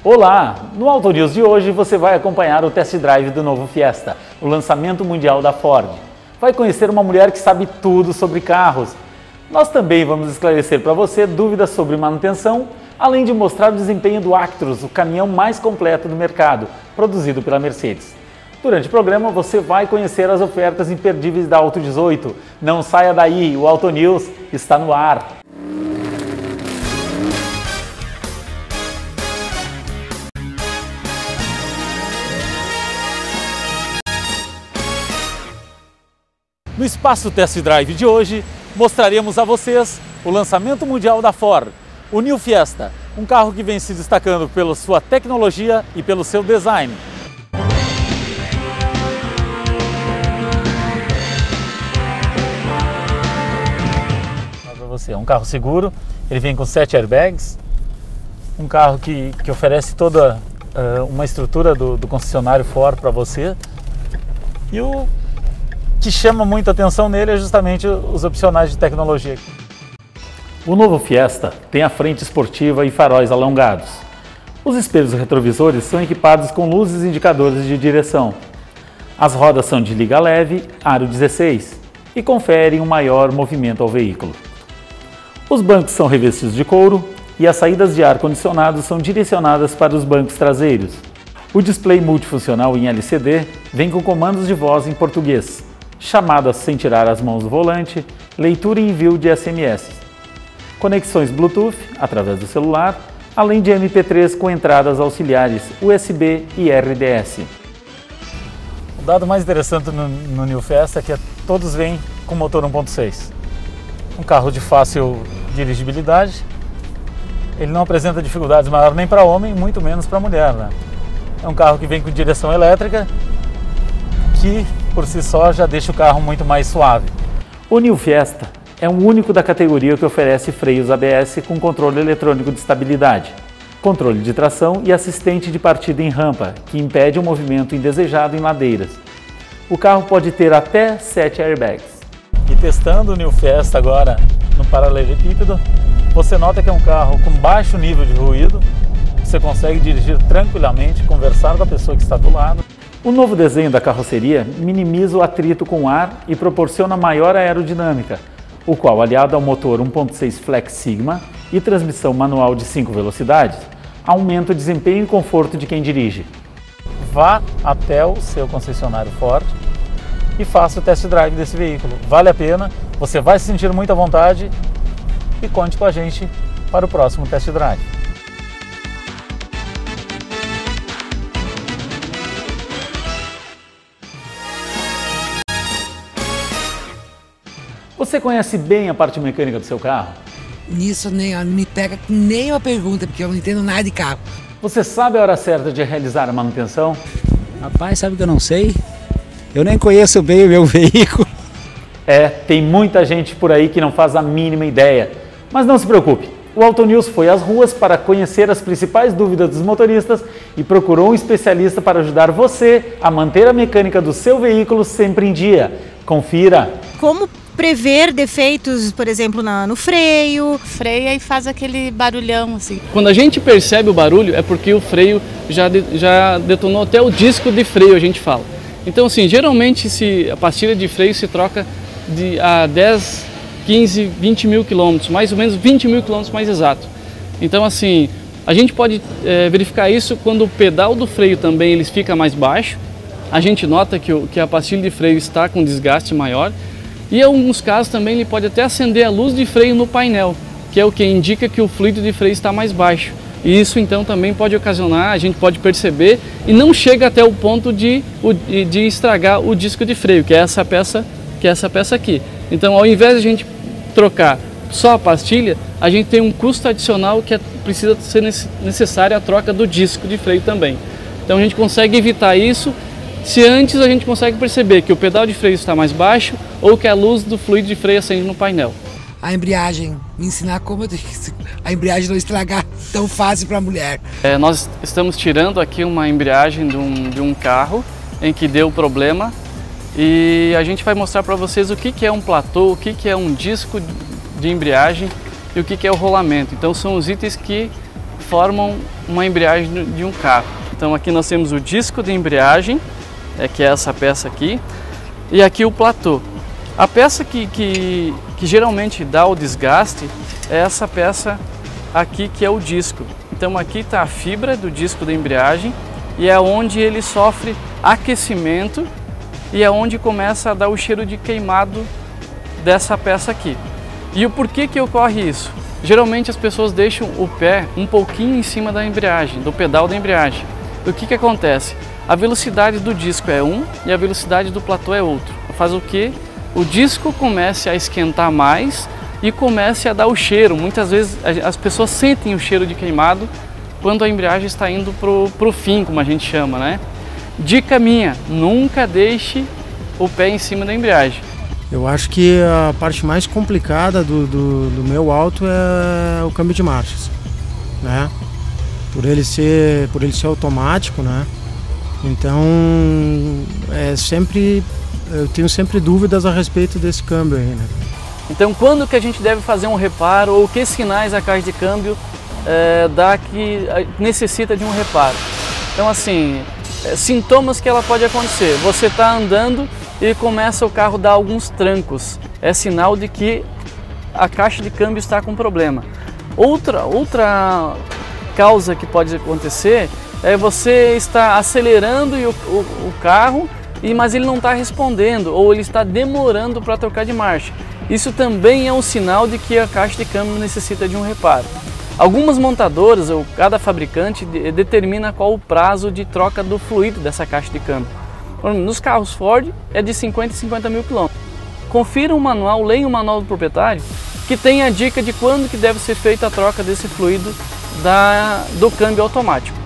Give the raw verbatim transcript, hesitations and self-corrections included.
Olá! No Auto News de hoje você vai acompanhar o test drive do novo Fiesta, o lançamento mundial da Ford. Vai conhecer uma mulher que sabe tudo sobre carros. Nós também vamos esclarecer para você dúvidas sobre manutenção, além de mostrar o desempenho do Actros, o caminhão mais completo do mercado, produzido pela Mercedes. Durante o programa você vai conhecer as ofertas imperdíveis da Auto dezoito. Não saia daí, o Auto News está no ar. No Espaço Test Drive de hoje, mostraremos a vocês o lançamento mundial da Ford, o New Fiesta, um carro que vem se destacando pela sua tecnologia e pelo seu design. Para você, é um carro seguro, ele vem com sete airbags, um carro que, que oferece toda uh, uma estrutura do, do concessionário Ford para você. E o que chama muita atenção nele é justamente os opcionais de tecnologia. O novo Fiesta tem a frente esportiva e faróis alongados. Os espelhos retrovisores são equipados com luzes indicadores de direção. As rodas são de liga leve, aro dezesseis, e conferem um maior movimento ao veículo. Os bancos são revestidos de couro e as saídas de ar-condicionado são direcionadas para os bancos traseiros. O display multifuncional em L C D vem com comandos de voz em português, chamadas sem tirar as mãos do volante, leitura e envio de S M S, conexões Bluetooth através do celular, além de M P três com entradas auxiliares U S B e R D S. O dado mais interessante no, no New Fiesta é que todos vêm com motor um ponto seis. Um carro de fácil dirigibilidade, ele não apresenta dificuldades maiores nem para homem, muito menos para mulher, né? É um carro que vem com direção elétrica, que por si só já deixa o carro muito mais suave. O New Fiesta é o único da categoria que oferece freios A B S com controle eletrônico de estabilidade, controle de tração e assistente de partida em rampa, que impede o movimento indesejado em ladeiras. O carro pode ter até sete airbags. E testando o New Fiesta agora no paralelepípedo, você nota que é um carro com baixo nível de ruído, você consegue dirigir tranquilamente, conversar com a pessoa que está do lado. O novo desenho da carroceria minimiza o atrito com o ar e proporciona maior aerodinâmica, o qual, aliado ao motor um ponto seis Flex Sigma e transmissão manual de cinco velocidades, aumenta o desempenho e conforto de quem dirige. Vá até o seu concessionário Ford e faça o test drive desse veículo. Vale a pena, você vai se sentir muito à vontade e conte com a gente para o próximo test drive. Você conhece bem a parte mecânica do seu carro? Nisso nem, não me pega com nenhuma pergunta, porque eu não entendo nada de carro. Você sabe a hora certa de realizar a manutenção? Rapaz, sabe que eu não sei? Eu nem conheço bem o meu veículo. É, tem muita gente por aí que não faz a mínima ideia. Mas não se preocupe, o Auto News foi às ruas para conhecer as principais dúvidas dos motoristas e procurou um especialista para ajudar você a manter a mecânica do seu veículo sempre em dia. Confira! Como prever defeitos, por exemplo, na, no freio? Freia e faz aquele barulhão assim. Quando a gente percebe o barulho é porque o freio já, de, já detonou até o disco de freio, a gente fala. Então assim, geralmente se a pastilha de freio se troca de, a dez, quinze, vinte mil quilômetros, mais ou menos vinte mil quilômetros mais exato. Então assim, a gente pode é, verificar isso quando o pedal do freio também ele fica mais baixo. A gente nota que, o, que a pastilha de freio está com desgaste maior. E em alguns casos também ele pode até acender a luz de freio no painel, que é o que indica que o fluido de freio está mais baixo. E isso então também pode ocasionar, a gente pode perceber, e não chega até o ponto de, de estragar o disco de freio, que é essa peça, que é essa peça aqui. Então ao invés de a gente trocar só a pastilha, a gente tem um custo adicional que é, precisa ser necessária a troca do disco de freio também. Então a gente consegue evitar isso se antes a gente consegue perceber que o pedal de freio está mais baixo ou que a luz do fluido de freio acende no painel. A embreagem, me ensinar como a embreagem não estragar tão fácil para a mulher. É, nós estamos tirando aqui uma embreagem de um, de um carro em que deu problema e a gente vai mostrar para vocês o que, que é um platô, o que, que é um disco de embreagem e o que, que é o rolamento. Então são os itens que formam uma embreagem de um carro. Então aqui nós temos o disco de embreagem, é, que é essa peça aqui, e aqui o platô. A peça que, que, que geralmente dá o desgaste é essa peça aqui, que é o disco. Então aqui está a fibra do disco da embreagem e é onde ele sofre aquecimento e é onde começa a dar o cheiro de queimado dessa peça aqui. E o porquê que ocorre isso? Geralmente as pessoas deixam o pé um pouquinho em cima da embreagem, do pedal da embreagem. O que que acontece? A velocidade do disco é um e a velocidade do platô é outro. Faz o que? O disco comece a esquentar mais e comece a dar o cheiro. Muitas vezes as pessoas sentem o cheiro de queimado quando a embreagem está indo para o fim, como a gente chama, né? Dica minha, nunca deixe o pé em cima da embreagem. Eu acho que a parte mais complicada do, do, do meu auto é o câmbio de marchas, né? Por ele ser, por ele ser automático, né? Então, é sempre, eu tenho sempre dúvidas a respeito desse câmbio aí, né? Então, quando que a gente deve fazer um reparo ou que sinais a caixa de câmbio é, dá que necessita de um reparo? Então, assim, é, sintomas que ela pode acontecer. Você está andando e começa o carro a dar alguns trancos. É sinal de que a caixa de câmbio está com problema. Outra, outra causa que pode acontecer é você estar acelerando o, o, o carro, e, mas ele não está respondendo ou ele está demorando para trocar de marcha. Isso também é um sinal de que a caixa de câmbio necessita de um reparo. Algumas montadoras ou cada fabricante de, determina qual o prazo de troca do fluido dessa caixa de câmbio. Nos carros Ford é de cinquenta em cinquenta mil quilômetros. Confira o manual, leia o manual do proprietário, que tem a dica de quando que deve ser feita a troca desse fluido da, do câmbio automático.